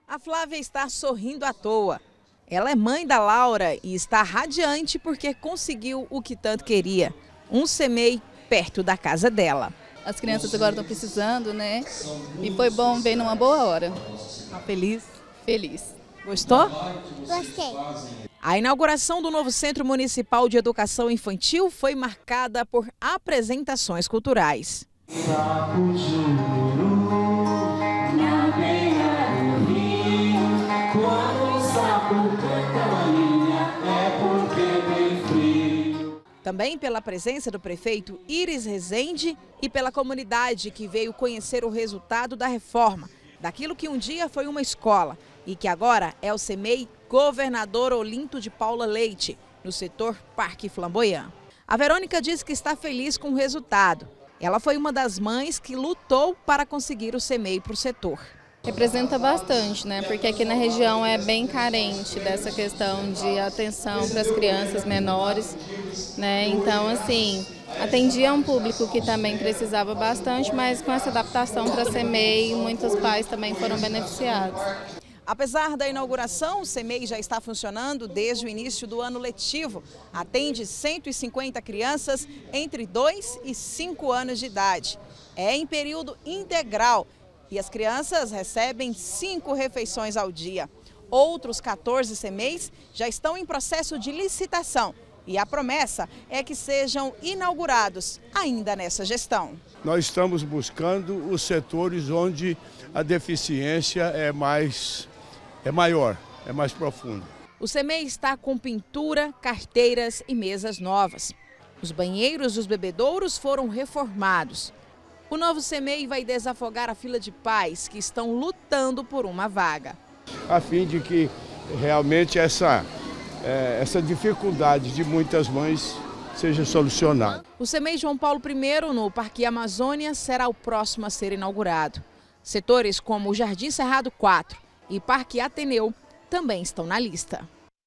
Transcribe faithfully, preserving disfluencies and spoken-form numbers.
A Flávia está sorrindo à toa. Ela é mãe da Laura e está radiante porque conseguiu o que tanto queria, um C M E I perto da casa dela. As crianças agora estão precisando, né? E foi bom ver numa boa hora. Está feliz? Feliz. Gostou? Gostei. A inauguração do novo Centro Municipal de Educação Infantil foi marcada por apresentações culturais. Também pela presença do prefeito Iris Rezende e pela comunidade que veio conhecer o resultado da reforma, daquilo que um dia foi uma escola e que agora é o C M E I Governador Olinto de Paula Leite, no setor Parque Flamboyant. A Verônica diz que está feliz com o resultado. Ela foi uma das mães que lutou para conseguir o C M E I para o setor. Representa bastante, né? Porque aqui na região é bem carente dessa questão de atenção para as crianças menores, né? Então, assim, atendia um público que também precisava bastante, mas com essa adaptação para C M E I, muitos pais também foram beneficiados. Apesar da inauguração, o C M E I já está funcionando desde o início do ano letivo. Atende cento e cinquenta crianças entre dois e cinco anos de idade. É em período integral. E as crianças recebem cinco refeições ao dia. Outros quatorze C M E Is já estão em processo de licitação e a promessa é que sejam inaugurados ainda nessa gestão. Nós estamos buscando os setores onde a deficiência é, mais, é maior, é mais profunda. O C M E I está com pintura, carteiras e mesas novas. Os banheiros dos bebedouros foram reformados. O novo C M E I vai desafogar a fila de pais que estão lutando por uma vaga. A fim de que realmente essa, é, essa dificuldade de muitas mães seja solucionada. O C M E I João Paulo primeiro, no Parque Amazônia, será o próximo a ser inaugurado. Setores como o Jardim Cerrado quatro e Parque Ateneu também estão na lista.